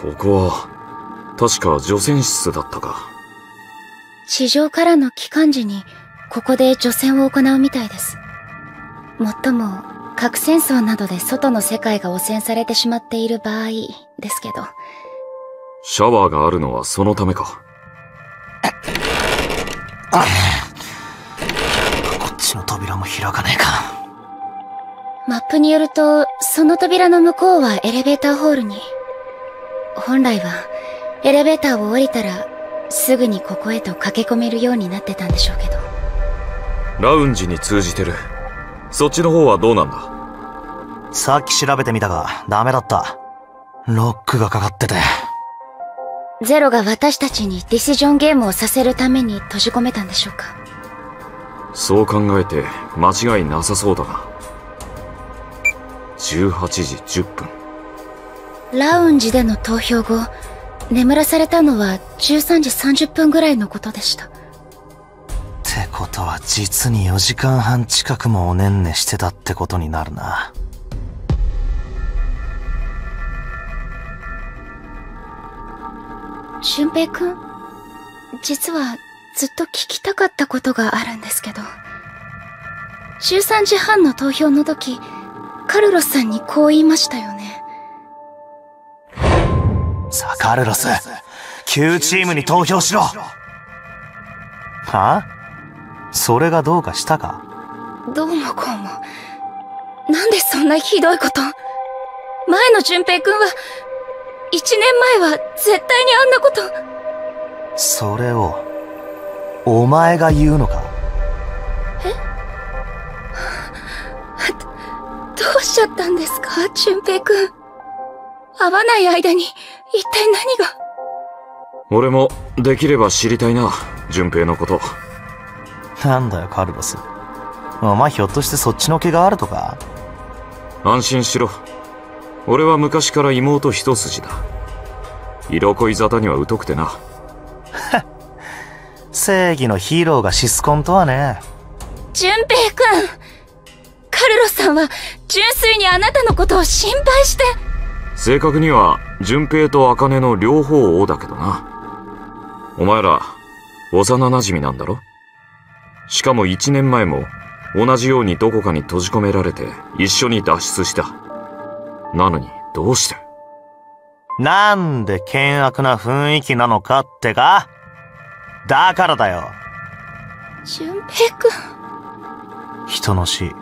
ここは確か除染室だったか。 地上からの帰還時にここで除染を行うみたいです。もっとも核戦争などで外の世界が汚染されてしまっている場合ですけど。 シャワーがあるのはそのためか。 こっちの扉も開かねえか。 マップによると、その扉の向こうはエレベーターホールに。本来はエレベーターを降りたらすぐにここへと駆け込めるようになってたんでしょうけど。 ラウンジに通じてる。そっちの方はどうなんだ？ さっき調べてみたがダメだった。ロックがかかってて。 ゼロが私たちにディシジョンゲームをさせるために閉じ込めたんでしょうか。 そう考えて間違いなさそうだな。18時10分。 ラウンジでの投票後、眠らされたのは13時30分ぐらいのことでした。 ってことは実に4時間半近くもおねんねしてたってことになるな。 俊平くん、実はずっと聞きたかったことがあるんですけど、13時半の投票の時、カルロスさんにこう言いましたよね。 さあカルロス、旧チームに投票しろ。はあ？それがどうかしたか？ どうもこうも。なんでそんなひどいこと。前の淳平くんは、1年前は絶対にあんなこと。 それを、お前が言うのか？ え？どうしちゃったんですか、淳平くん。会わない間に、一体何が。 俺もできれば知りたいな、順平のこと。 なんだよカルロス、お前ひょっとしてそっちの気があるとか？ 安心しろ。俺は昔から妹一筋だ。色恋沙汰には疎くてな。 正義のヒーローがシスコンとはね。 淳平くん、カルロスさんは純粋にあなたのことを心配して。 正確には順平と茜の両方をだけどな。お前ら幼馴染なんだろ？しかも1年前も同じようにどこかに閉じ込められて一緒に脱出した。なのにどうして？ なんで険悪な雰囲気なのかってか？だからだよ。 淳平くん。 人の死。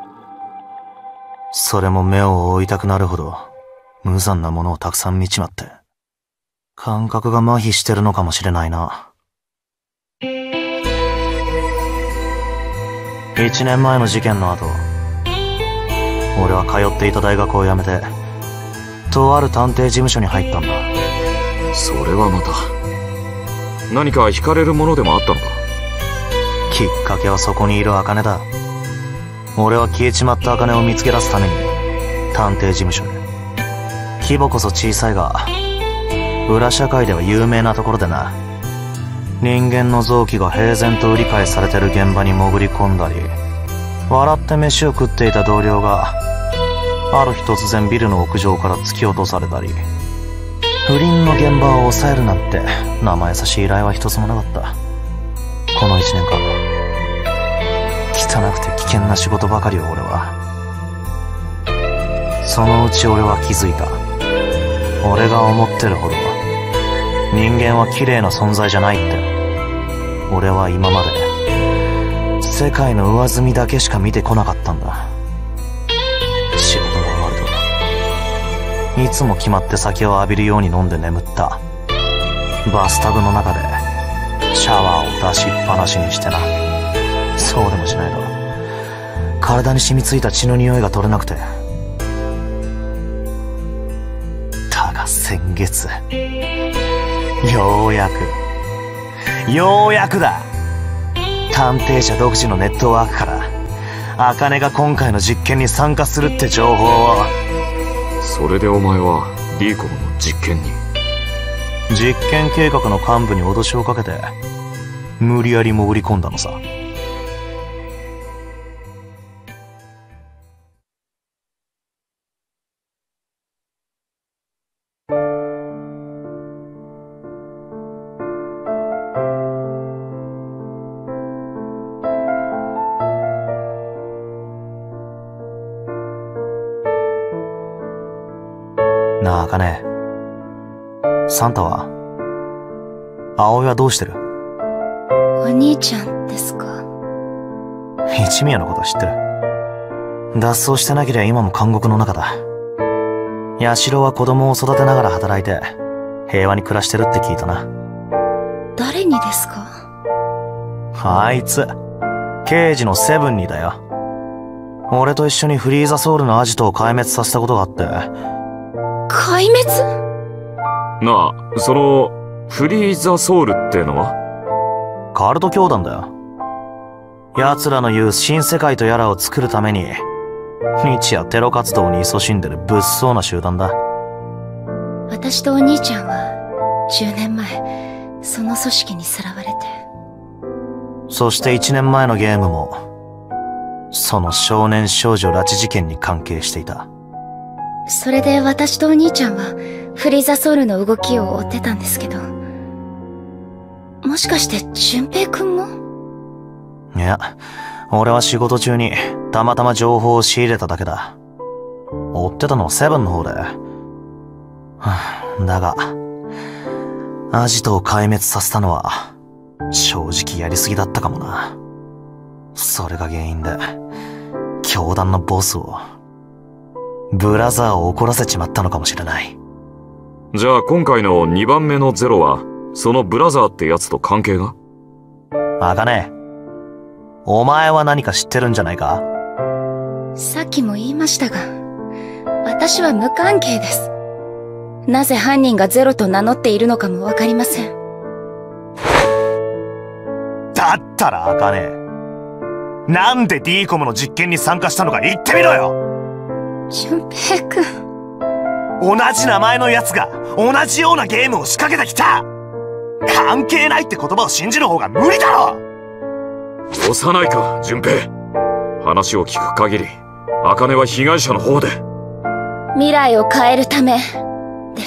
それも目を覆いたくなるほど無残なものをたくさん見ちまって。感覚が麻痺してるのかもしれないな。1年前の事件の後、俺は通っていた大学を辞めて、とある探偵事務所に入ったんだ。 それはまた、何か惹かれるものでもあったのか？ きっかけはそこにいる茜だ。俺は消えちまった茜を見つけ出すために、探偵事務所へ。規模こそ小さいが、裏社会では有名なところでな。人間の臓器が平然と売り買いされてる現場に潜り込んだり、笑って飯を食っていた同僚が、ある日突然ビルの屋上から突き落とされたり、不倫の現場を抑えるなんて生優しい依頼は一つもなかった。この1年間、汚くて危険な仕事ばかりを俺は。そのうち俺は気づいた。俺が思ってるほど人間は綺麗な存在じゃないって。俺は今まで世界の上澄みだけしか見てこなかったんだ。仕事が終わるといつも決まって酒を浴びるように飲んで眠った。バスタブの中でシャワーを出しっぱなしにしてな。そうでもしないと体に染みついた血の匂いが取れなくて。だが先月、ようやくだ。探偵社独自のネットワークから茜が今回の実験に参加するって情報を。 それでお前は D コムの実験に？ 実験計画の幹部に脅しをかけて無理やり潜り込んだのさ。 な、茜。サンタは葵はどうしてる？ お兄ちゃんですか？ 一宮のこと知ってる。脱走してなけりゃ今も監獄の中だ。八代は子供を育てながら働いて平和に暮らしてるって聞いたな。 誰にですか？ あいつ刑事のセブンにだよ。俺と一緒にフリーザソウルのアジトを壊滅させたことがあって。 壊滅？ なあ、そのフリーザソウルってのは？ カルト教団だよ。奴らの言う新世界とやらを作るために日夜テロ活動に勤しんでる物騒な集団だ。 私とお兄ちゃんは10年前その組織にさらわれて。 そして1年前のゲームもその少年少女拉致事件に関係していた。 それで私とお兄ちゃんはフリーザソウルの動きを追ってたんですけど、もしかして淳平くんも？ いや、俺は仕事中にたまたま情報を仕入れただけだ。追ってたのはセブンの方で。だがアジトを壊滅させたのは正直やりすぎだったかもな。それが原因で教団のボスを、ブラザーを怒らせちまったのかもしれない。 じゃあ今回の2番目のゼロはそのブラザーってやつと関係が？ 茜、お前は何か知ってるんじゃないか？ さっきも言いましたが、私は無関係です。なぜ犯人がゼロと名乗っているのかもわかりません。 だったら茜、なんで D コムの実験に参加したのか言ってみろよ。 淳平くん、 同じ名前の奴が同じようなゲームを仕掛けてきた。関係ないって言葉を信じる方が無理だろ。 幼いか、淳平。話を聞く限り茜は被害者の方で。 未来を変えるためです。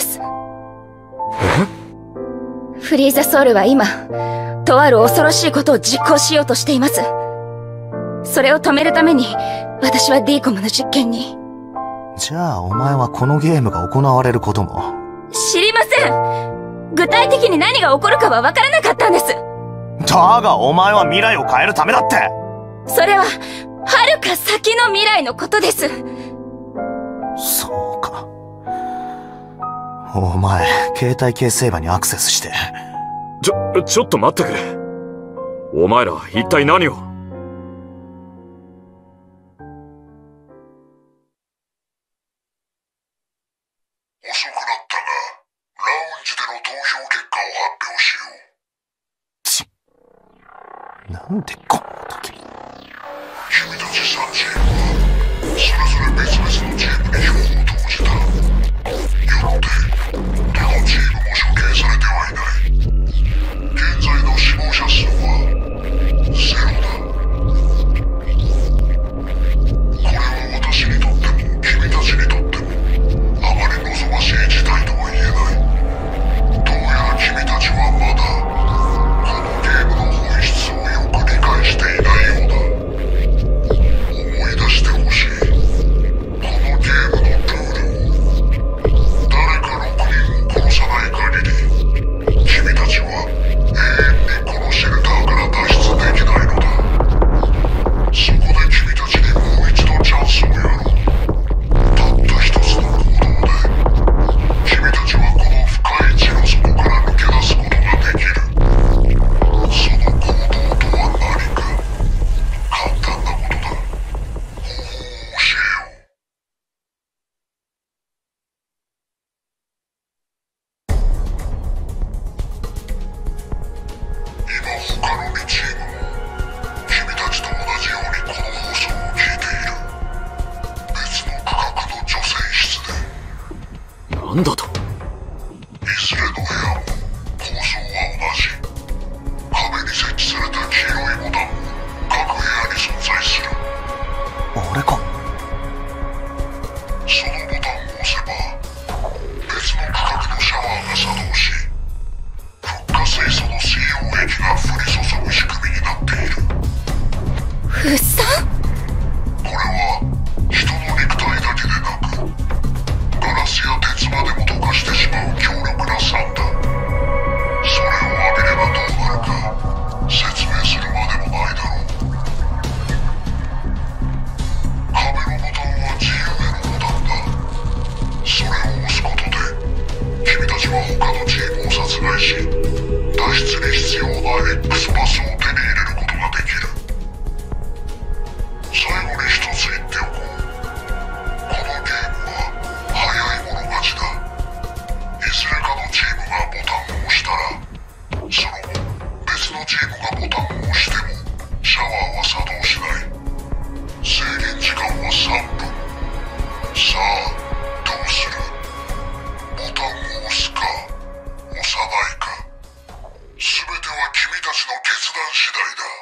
フリーザソウルは今とある恐ろしいことを実行しようとしています。それを止めるために私は D コムの実験に。 じゃあお前はこのゲームが行われることも？ 知りません。具体的に何が起こるかは分からなかったんです。 だがお前は未来を変えるためだって。 それは遥か先の未来のことです。 そうか。お前携帯系セーバーにアクセスして。 ちょっと待ってくれ。お前ら一体何を？ 遅くなったが、ラウンジでの投票結果を発表しよう。 なんでこんな時に。 君たち3チームはそれぞれ別々のチームに票を投じた。よってどのチームも処刑されてはいない。現在の死亡者数は0だ。これは私にとっても君たちにとってもあまり望ましい事態とは言えない。どうやら君たちはまだこのゲームの本質をよく理解していないようだ。思い出してほしい。このゲームのルールを。誰か6人を殺さない限り君たちは永遠にこのシェルターから脱出できないのだ。そこで君たちにもう一度チャンスをやろう。たった一つの行動で君たちはこの深い地の底から抜け出すことができる。その行動とは何か。簡単なことだ。方法を教えよう。今他の2チームも君たちと同じようにこの放送を聞いている。別の区画の女性室で。 なんだと？ いずれの部屋も構造は同じ。壁に設置された黄色いボタンも各部屋に存在する。 俺か。 そのボタンを押せば別の区画のシャワーが作動し、フッ化水素の水溶液が降り注ぐ仕組みになっている。 フッサン？ これは人の肉体だけでなくガラスや鉄までもしてしまう強力な酸だ。それを浴びればどうなるか説明するまでもないだろう。壁のボタンは自由へのボタンだ。それを押すことで君たちは他のチームを殺害し、脱出に必要な X パスを手に入れることができる。最後に一つ言っておこう。このゲームは早い者勝ちだ。いずれかのチームがボタンを押したら、その後別のチームがボタンを押してもシャワーは作動しない。制限時間は3分。さあどうする？ボタンを押すか押さないか、全ては君たちの決断次第だ。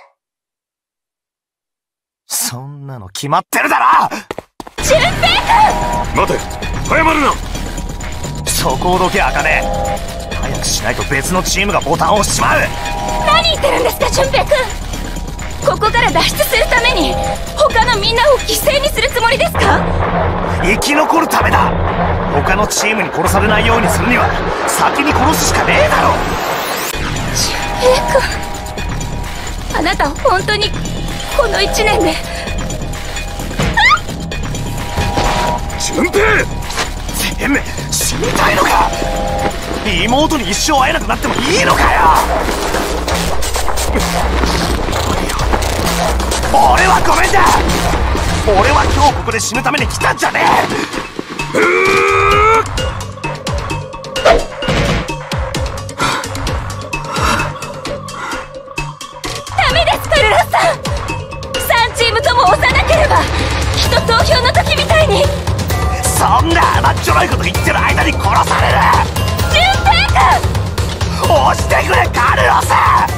そんなの決まってるだろ！ 純平君！ 待て、早まるな。 そこをどけ、茜。早くしないと別のチームがボタンを押しちまう。 何言ってるんですか、純平君。ここから脱出するために他のみんなを犠牲にするつもりですか？ 生き残るためだ。他のチームに殺されないようにするには先に殺すしかねえだろ。 純平君、あなた本当にこの1年で。 純平！ てめえ死にたいのか？妹に一生会えなくなってもいいのかよ。俺はごめんだ。俺は今日ここで死ぬために来たんじゃねダメです、プルルスさん。3チームとも押さなければきっと投票の時みたいに。 そんな甘っちょろいこと言ってる間に殺される。 純平君！ 押してくれ、カルロス！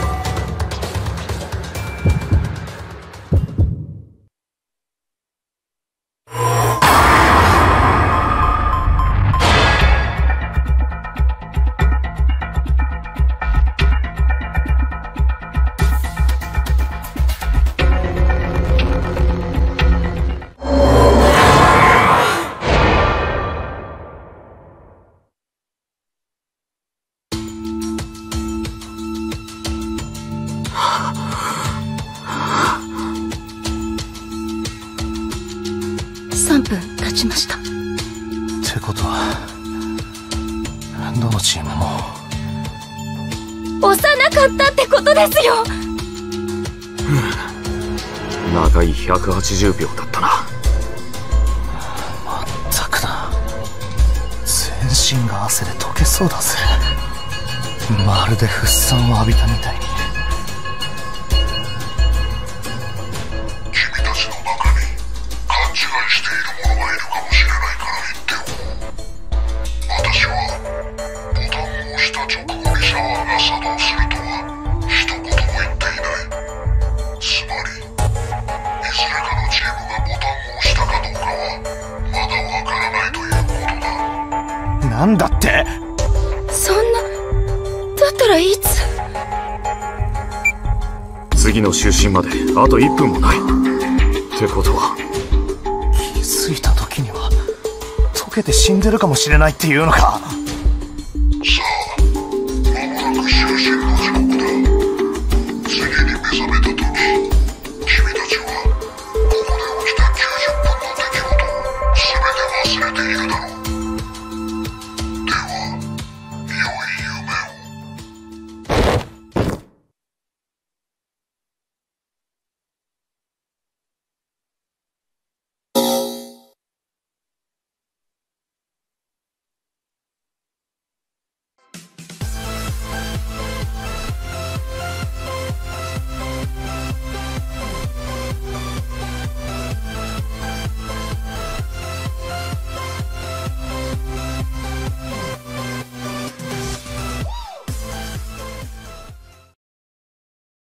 3分経ちました。 ってことはどのチームも押さなかったってことですよ。 長い180秒だったな。 まったくだ。全身が汗で溶けそうだぜ。まるでフッ酸を浴びたみたいに。 君たちの中に勘違いしている者がいるかもしれないから言っておこう。私はボタンを押した直後にシャワーが作動するとは一言も言っていない。つまりいずれかのチームがボタンを押したかどうかはまだわからないということだ。 なんだって？ そんな、だったらいつ？ 次の就寝まであと1分もない。ってことは気づいた時には溶けて死んでるかもしれないっていうのか。